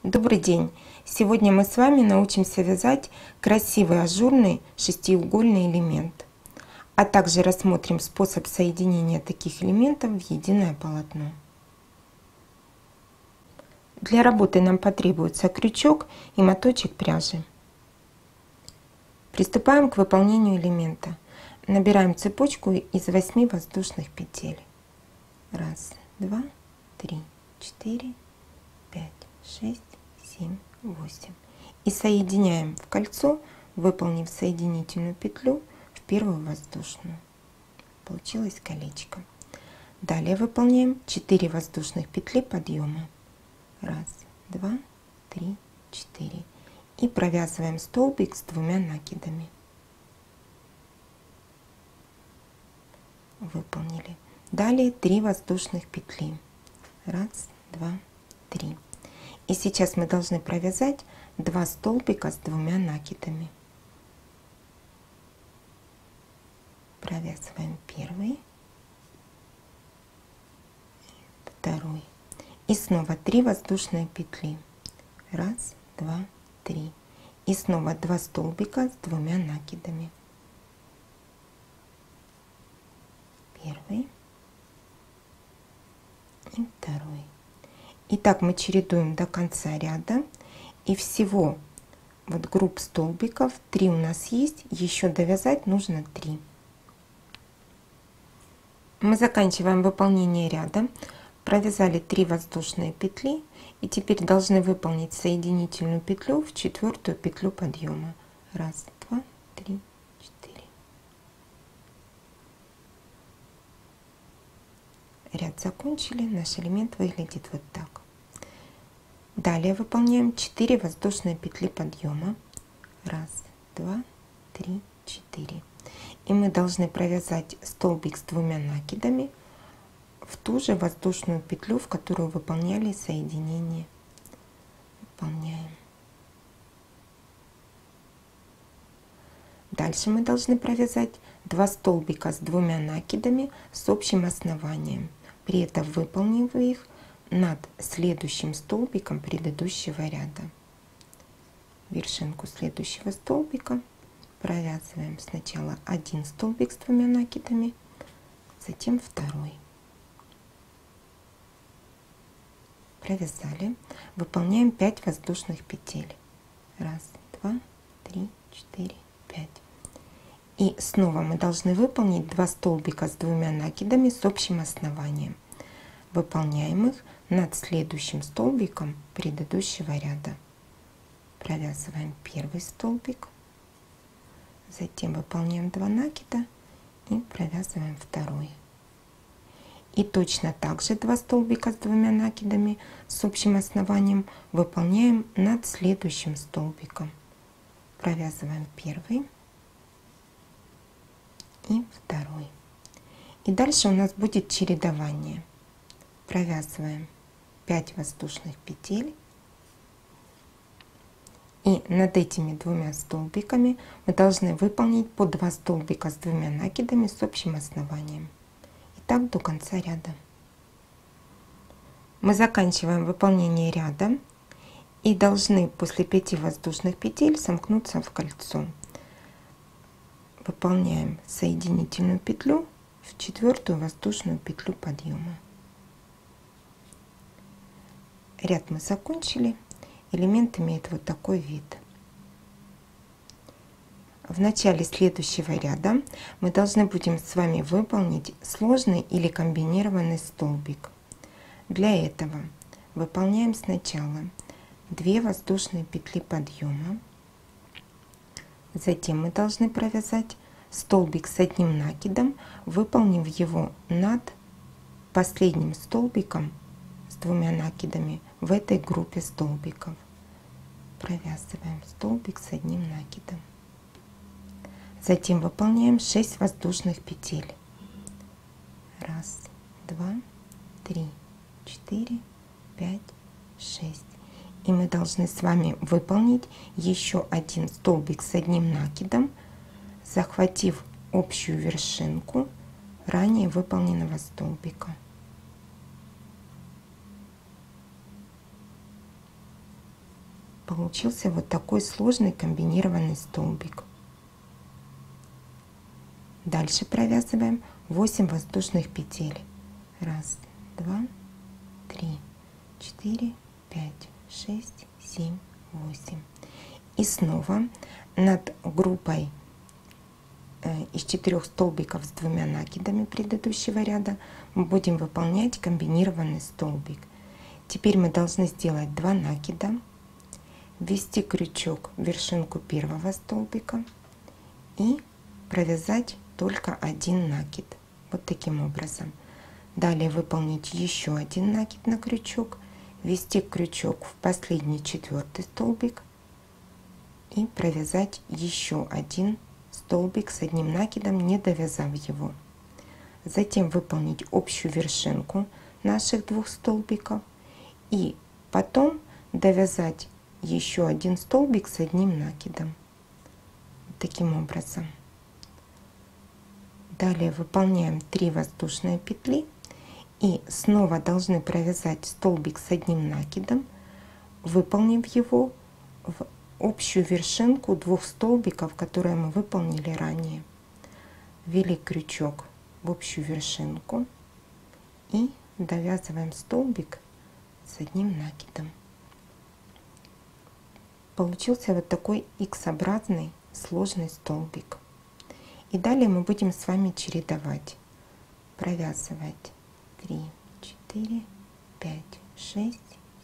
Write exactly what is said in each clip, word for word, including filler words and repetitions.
Добрый день! Сегодня мы с вами научимся вязать красивый ажурный шестиугольный элемент, а также рассмотрим способ соединения таких элементов в единое полотно. Для работы нам потребуется крючок и моточек пряжи. Приступаем к выполнению элемента. Набираем цепочку из восьми воздушных петель. Раз, два, три, четыре, пять, шесть, семь, восемь. И соединяем в кольцо, выполнив соединительную петлю в первую воздушную. Получилось колечко. Далее выполняем четыре воздушных петли подъема. Раз, два, три, четыре. И провязываем столбик с двумя накидами. Выполнили. Далее три воздушных петли. Раз, два, три. И сейчас мы должны провязать два столбика с двумя накидами. Провязываем первый, второй. И снова три воздушные петли. Раз, два, три. И снова два столбика с двумя накидами. Первый и второй. И так мы чередуем до конца ряда. И всего вот групп столбиков три у нас есть. Еще довязать нужно три. Мы заканчиваем выполнение ряда. Провязали три воздушные петли. И теперь должны выполнить соединительную петлю в четвертую петлю подъема. Раз, два, три, четыре. Ряд закончили. Наш элемент выглядит вот так. Далее выполняем четыре воздушные петли подъема. Раз, два, три, четыре. И мы должны провязать столбик с двумя накидами в ту же воздушную петлю, в которую выполняли соединение. Выполняем. Дальше мы должны провязать два столбика с двумя накидами с общим основанием, при этом выполнив их над следующим столбиком предыдущего ряда. Вершинку следующего столбика провязываем сначала один столбик с двумя накидами, затем второй. Провязали. Выполняем пять воздушных петель. Раз, два, три, четыре, пять. И снова мы должны выполнить два столбика с двумя накидами с общим основанием. Выполняем их над следующим столбиком предыдущего ряда. Провязываем первый столбик, затем выполняем два накида и провязываем второй. И точно так же два столбика с двумя накидами с общим основанием выполняем над следующим столбиком. Провязываем первый и второй. И дальше у нас будет чередование. Провязываем пять воздушных петель. И над этими двумя столбиками мы должны выполнить по два столбика с двумя накидами с общим основанием. И так до конца ряда. Мы заканчиваем выполнение ряда и должны после пяти воздушных петель сомкнуться в кольцо. Выполняем соединительную петлю в четвертую воздушную петлю подъема. Ряд мы закончили. Элемент имеет вот такой вид. В начале следующего ряда мы должны будем с вами выполнить сложный или комбинированный столбик. Для этого выполняем сначала две воздушные петли подъема. Затем мы должны провязать столбик с одним накидом, выполнив его над последним столбиком с двумя накидами в этой группе столбиков. Провязываем столбик с одним накидом. Затем выполняем шесть воздушных петель. Раз, два, три, четыре, пять, шесть. И мы должны с вами выполнить еще один столбик с одним накидом, захватив общую вершинку ранее выполненного столбика. Получился вот такой сложный комбинированный столбик. Дальше провязываем восемь воздушных петель. Раз, два, три, четыре, пять, шесть, семь, восемь. И снова над группой из четырех столбиков с двумя накидами предыдущего ряда мы будем выполнять комбинированный столбик. Теперь мы должны сделать два накида, ввести крючок в вершинку первого столбика и провязать только один накид. Вот таким образом. Далее выполнить еще один накид на крючок, ввести крючок в последний четвертый столбик и провязать еще один столбик с одним накидом, не довязав его. Затем выполнить общую вершинку наших двух столбиков и потом довязать еще один столбик с одним накидом. Таким образом. Далее выполняем три воздушные петли и снова должны провязать столбик с одним накидом, выполнив его в общую вершинку двух столбиков, которые мы выполнили ранее. Ввели крючок в общую вершинку и довязываем столбик с одним накидом. Получился вот такой икс-образный сложный столбик. И далее мы будем с вами чередовать. Провязывать три, четыре, пять, шесть,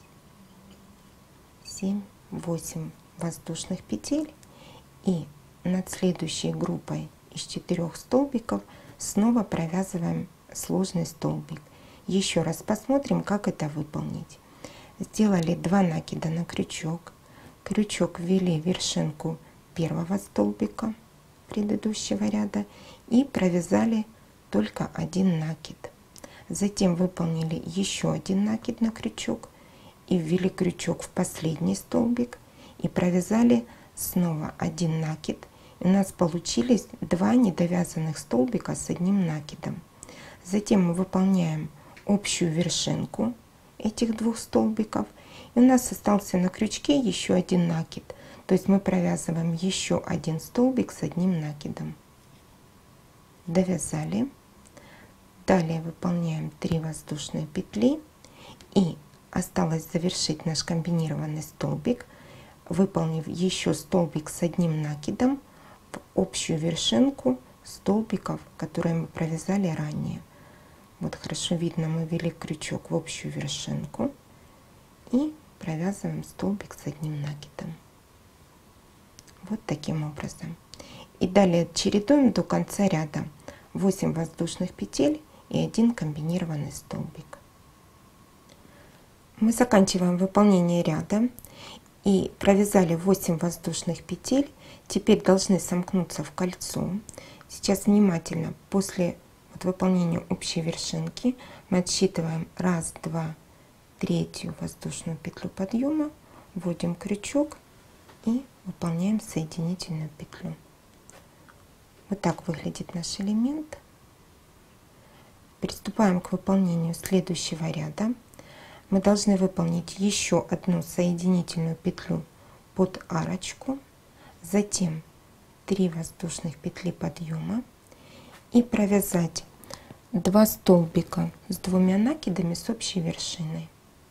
семь, восемь воздушных петель. И над следующей группой из четырех столбиков снова провязываем сложный столбик. Еще раз посмотрим, как это выполнить. Сделали два накида на крючок. Крючок ввели в вершинку первого столбика предыдущего ряда и провязали только один накид. Затем выполнили еще один накид на крючок и ввели крючок в последний столбик и провязали снова один накид. И у нас получились два недовязанных столбика с одним накидом. Затем мы выполняем общую вершинку этих двух столбиков. И у нас остался на крючке еще один накид. То есть мы провязываем еще один столбик с одним накидом. Довязали. Далее выполняем три воздушные петли. И осталось завершить наш комбинированный столбик, выполнив еще столбик с одним накидом в общую вершинку столбиков, которые мы провязали ранее. Вот хорошо видно, мы ввели крючок в общую вершинку и провязываем столбик с одним накидом. Вот таким образом. И далее чередуем до конца ряда восемь воздушных петель и один комбинированный столбик. Мы заканчиваем выполнение ряда и провязали восемь воздушных петель. Теперь должны сомкнуться в кольцо. Сейчас внимательно после вот выполнения общей вершинки мы отсчитываем раз, два, третью воздушную петлю подъема, вводим крючок и выполняем соединительную петлю. Вот так выглядит наш элемент. Приступаем к выполнению следующего ряда. Мы должны выполнить еще одну соединительную петлю под арочку, затем три воздушных петли подъема и провязать два столбика с двумя накидами с общей вершиной.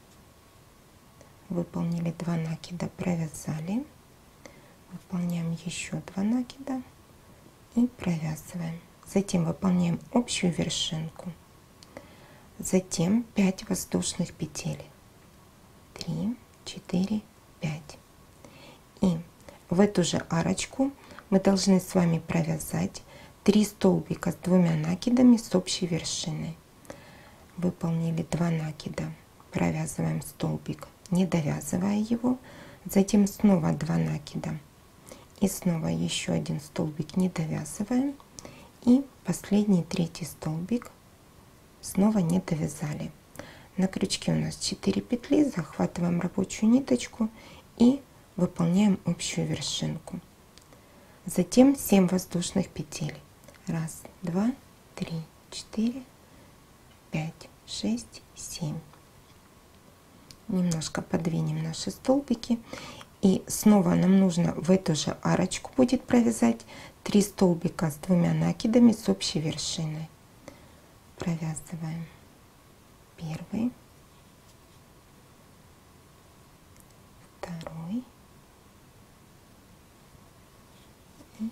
Выполнили два накида, провязали. Выполняем еще два накида и провязываем. Затем выполняем общую вершинку. Затем пять воздушных петель. три, четыре, пять. И в эту же арочку мы должны с вами провязать три столбика с двумя накидами с общей вершиной. Выполнили два накида, провязываем столбик, не довязывая его. Затем снова два накида. И снова еще один столбик не довязываем. И последний третий столбик снова не довязали. На крючке у нас четыре петли, захватываем рабочую ниточку и выполняем общую вершинку. Затем семь воздушных петель. Раз, два, три, четыре, пять, шесть, семь. Немножко подвинем наши столбики. И снова нам нужно в эту же арочку будет провязать три столбика с двумя накидами с общей вершиной. Провязываем первый, второй и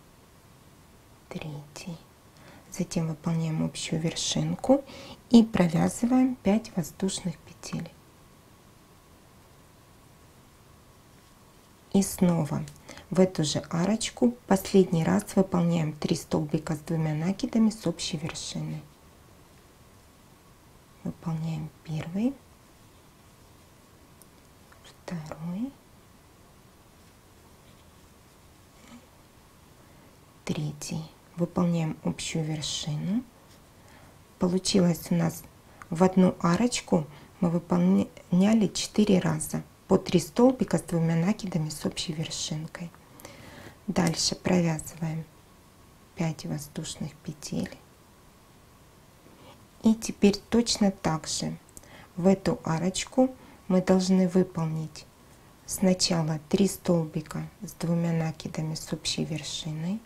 третий. Затем выполняем общую вершинку и провязываем пять воздушных петель. И снова в эту же арочку последний раз выполняем три столбика с двумя накидами с общей вершиной. Выполняем первый, второй, третий. Выполняем общую вершину. Получилось у нас в одну арочку мы выполняли четыре раза по три столбика с двумя накидами с общей вершинкой. Дальше провязываем пять воздушных петель. И теперь точно так же в эту арочку мы должны выполнить сначала три столбика с двумя накидами с общей вершиной.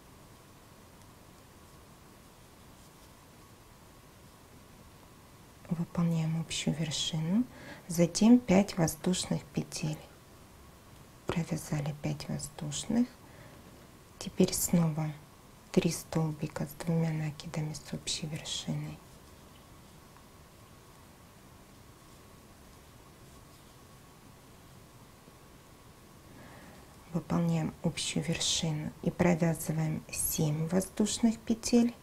Выполняем общую вершину, затем пять воздушных петель. Провязали пять воздушных. Теперь снова три столбика с двумя накидами с общей вершиной. Выполняем общую вершину и провязываем семь воздушных петель.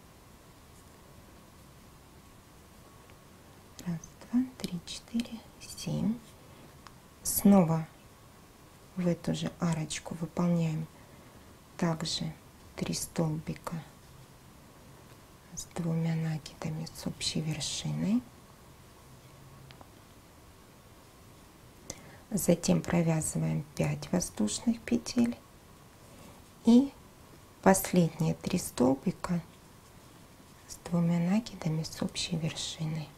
Раз, два, три, четыре, семь. Снова в эту же арочку выполняем также три столбика с двумя накидами с общей вершиной. Затем провязываем пять воздушных петель и последние три столбика с двумя накидами с общей вершиной.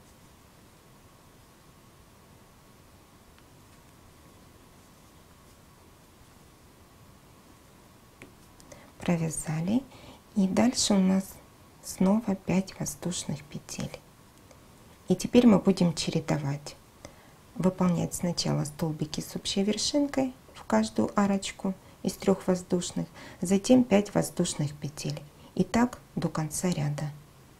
Провязали, и дальше у нас снова пять воздушных петель. И теперь мы будем чередовать. Выполнять сначала столбики с общей вершинкой в каждую арочку из трех воздушных, затем пять воздушных петель. И так до конца ряда.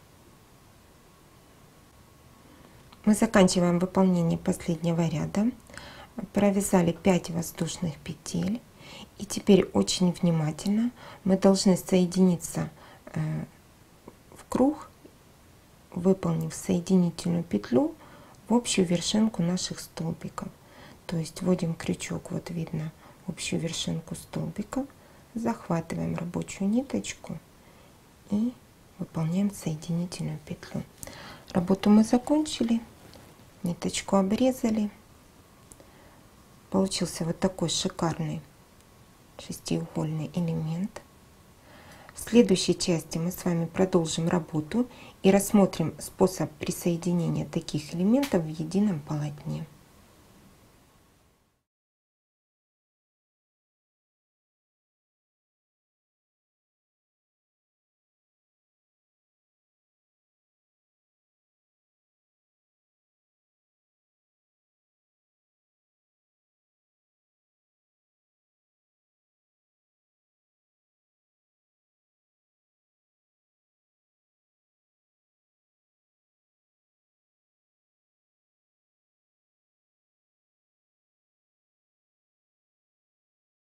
Мы заканчиваем выполнение последнего ряда. Провязали пять воздушных петель. И теперь очень внимательно мы должны соединиться в круг, выполнив соединительную петлю в общую вершинку наших столбиков. То есть вводим крючок, вот видно общую вершинку столбиков, захватываем рабочую ниточку и выполняем соединительную петлю. Работу мы закончили, ниточку обрезали. Получился вот такой шикарный шестиугольный элемент. В следующей части мы с вами продолжим работу и рассмотрим способ присоединения таких элементов в едином полотне.